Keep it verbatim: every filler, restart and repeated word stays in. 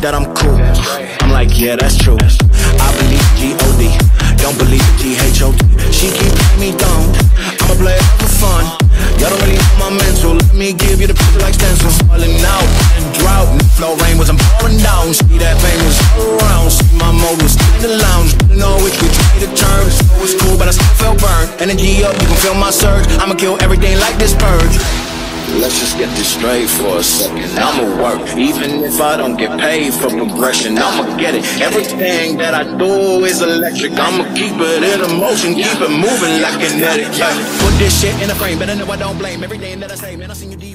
that I'm cool. I'm like, yeah, that's true. I believe G O D, don't believe G H O D. She keep playing me down, I'ma play it for fun. Y'all don't really know my mental, let me give you the picture like stencils. Falling out and drought, and flow rain was I'm pouring down. See that pain was all around, see my mode was in the lounge. Didn't know which way to turn, so it was cool but I still felt burned. Energy up, you can feel my surge, I'ma kill everything like this purge. Let's just get this straight for a second. I'ma work, even if I don't get paid for progression. I'ma get it. Everything that I do is electric. I'ma keep it in motion, keep it moving like kinetic. Put this shit in a frame, better know I don't blame everything that I say. Man, I seen you.